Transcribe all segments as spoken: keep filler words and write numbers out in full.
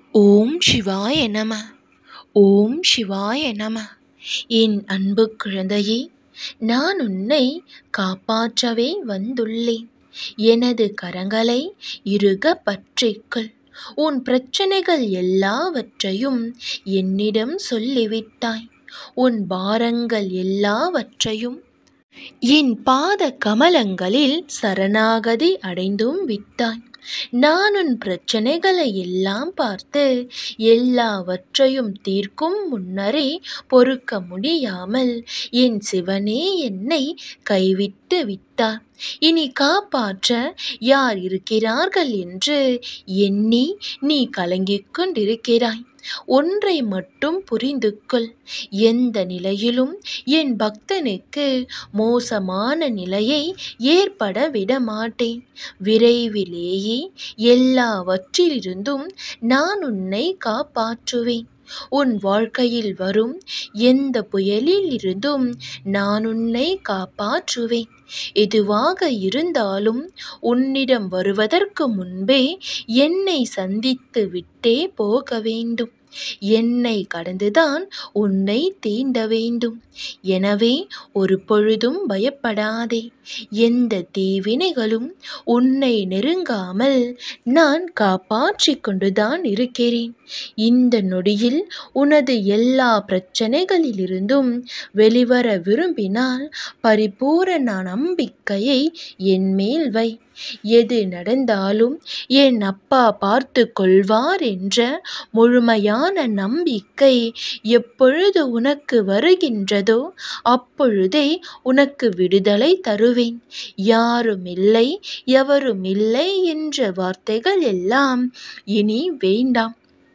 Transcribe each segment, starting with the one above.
ஓம் சிவாய நம. ஓம் சிவாய நம. என் அன்பு குழந்தையே, நான் உன்னை காப்பாற்றவே வந்துள்ளேன். எனது கரங்களை இறுக பற்றிக்கொள். உன் பிரச்சனைகள் எல்லாவற்றையும் என்னிடம் சொல்லிவிட்டாய். உன் பாரங்கள் எல்லாவற்றையும் என் பாத கமலங்களில் சரணாகதி அடைந்தும் விட்டாய். நான் உன் பிரச்சனைகளை எல்லாம் பார்த்து எல்லாவற்றையும் தீர்க்கும் முன்னரே பொறுக்க முடியாமல் என் சிவனே என்னை கைவிட்டு விட்டார். இனி காப்பாற்ற யார் இருக்கிறார்கள் என்று எண்ணி நீ கலங்கிக் கொண்டிருக்கிறாய். ஒன்றை மட்டும் புரிந்து கொள். எந்த நிலையிலும் என் பக்தனுக்கு மோசமான நிலையை ஏற்பட விட மாட்டேன். விரைவிலேயே எல்லாவற்றிலிருந்தும் நான் உன்னை காப்பாற்றுவேன். உன் வாழ்க்கையில் வரும் எந்த புயலில் இருந்தும் நான் உன்னை காப்பாற்றுவேன். எதுவாக இருந்தாலும் உன்னிடம் வருவதற்கு முன்பே என்னை சந்தித்து விட்டே போக வேண்டும். என்னை கடந்துதான் உன்னை தீண்ட வேண்டும். எனவே ஒரு பொழுதும் பயப்படாதே. எந்த தீவினைகளும் உன்னை நெருங்காமல் நான் காப்பாற்றிக் கொண்டுதான் இருக்கிறேன். இந்த நொடியில் உனது எல்லா பிரச்சனைகளிலிருந்தும் வெளிவர விரும்பினால் பரிபூரண நம்பிக்கையை என் மேல் வை. எது நடந்தாலும் என் அப்பா பார்த்து கொள்வார் என்ற முழுமையான நம்பிக்கை எப்பொழுது உனக்கு வருகின்றதோ அப்பொழுதே உனக்கு விடுதலை தருவேன். யாரும் இல்லை, எவரும் இல்லை என்ற வார்த்தைகள் எல்லாம் இனி வேண்டாம்.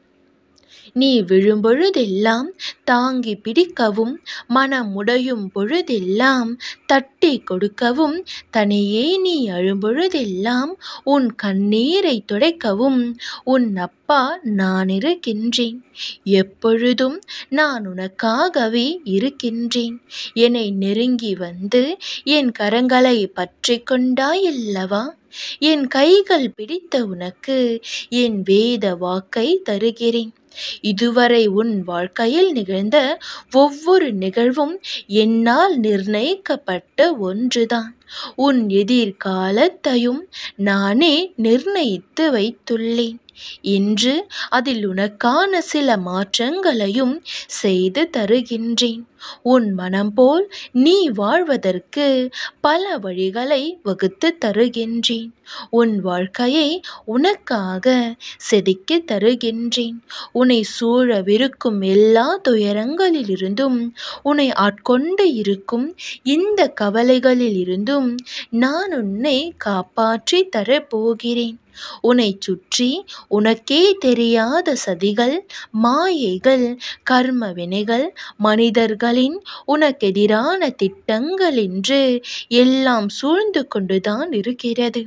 நீ விழும்பொழுதெல்லாம் தாங்கி பிடிக்கவும், மனம் உடையும் பொழுதெல்லாம் தட்டி கொடுக்கவும், தனியே நீ அழும்பொழுதெல்லாம் உன் கண்ணீரை துடைக்கவும் உன் அப்பா நான் இருக்கின்றேன். எப்பொழுதும் நான் உனக்காகவே இருக்கின்றேன். என்னை நெருங்கி வந்து என் கரங்களை பற்றி கொண்டாயல்லவா? என் கைகள் பிடித்த உனக்கு என் வேத வாக்கை தருகிறேன். இதுவரை உன் வாழ்க்கையில் நிகழ்ந்த ஒவ்வொரு நிகழ்வும் என்னால் நிர்ணயிக்கப்பட்ட ஒன்றுதான். உன் எதிர்காலத்தையும் நானே நிர்ணயித்து வைத்துள்ளேன். இன்று அதில் உனக்கான சில மாற்றங்களையும் செய்து தருகின்றேன். உன் மனம் போல் நீ வாழ்வதற்கு பல வழிகளை வகுத்து தருகின்றேன். உன் வாழ்க்கையை உனக்காக செதுக்கி தருகின்றேன். உன்னை சூழவிருக்கும் எல்லா துயரங்களிலிருந்தும், உன்னை ஆட்கொண்டு இருக்கும் இந்த கவலைகளில் இருந்தும் நான் உன்னை காப்பாற்றி தரப்போகிறேன். உன்னை சுற்றி உனக்கே தெரியாத சதிகள், மாயைகள், கர்ம வினைகள், மனிதர்களின் உனக்கெதிரான திட்டங்கள் என்று எல்லாம் சூழ்ந்து கொண்டுதான் இருக்கிறது.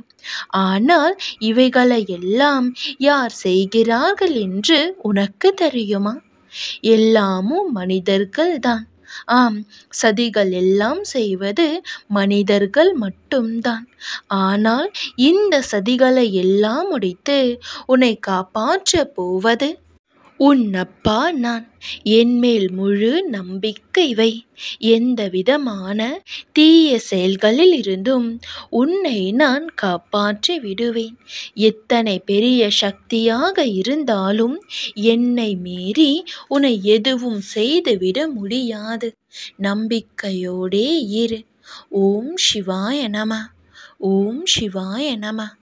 ஆனால் இவைகளை எல்லாம் யார் செய்கிறார்கள் என்று உனக்கு தெரியுமா? எல்லாமும் மனிதர்கள் தான். ஆம், சதிகள் எல்லாம் செய்வது மனிதர்கள் மட்டும்தான். ஆனால் இந்த சதிகளை எல்லாம் உடைத்து உன்னை காப்பாற்றப் போவது உன் அப்பா நான். என் மேல் முழு நம்பிக்கை வை. எந்த விதமான தீய செயல்களில் இருந்தும் உன்னை நான் காப்பாற்றி விடுவேன். எத்தனை பெரிய சக்தியாக இருந்தாலும் என்னை மீறி உன்னை எதுவும் செய்துவிட முடியாது. நம்பிக்கையோடே இரு. ஓம் சிவாய நம. ஓம் சிவாய நம.